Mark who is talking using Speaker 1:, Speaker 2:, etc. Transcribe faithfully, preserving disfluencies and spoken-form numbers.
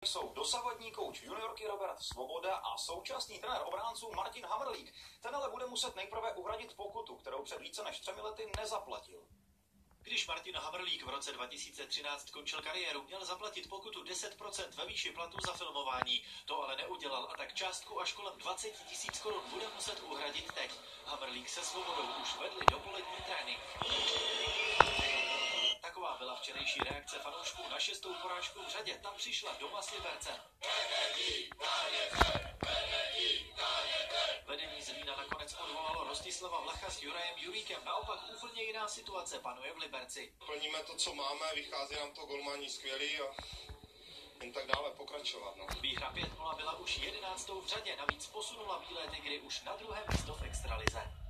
Speaker 1: Jsou dosavadní kouč juniorky Robert Svoboda a současný trenér obránců Martin Hamrlík. Ten ale bude muset nejprve uhradit pokutu, kterou před více než třemi lety nezaplatil.
Speaker 2: Když Martin Hamrlík v roce dva tisíce třináct končil kariéru, měl zaplatit pokutu deset procent ve výši platu za filmování. To ale neudělal a tak částku až kolem dvacet tisíc korun bude muset uhradit teď. Hamrlík se Svobodou už vedli dopolední trénink. Taková byla včerejší reakce fanoušků na šestou porážku v řadě. Tam přišla doma s Libercem. Vedení Zlína nakonec odvolalo Rostislava Vlacha s Jurajem Juríkem. Naopak úplně jiná situace panuje v Liberci.
Speaker 3: Plníme to, co máme, vychází nám to golmani skvělý a jen tak dále pokračovat. No.
Speaker 2: Výhra pět nula byla už jedenáctou v řadě, navíc posunula Bílé tygry už na druhé místo v extralize.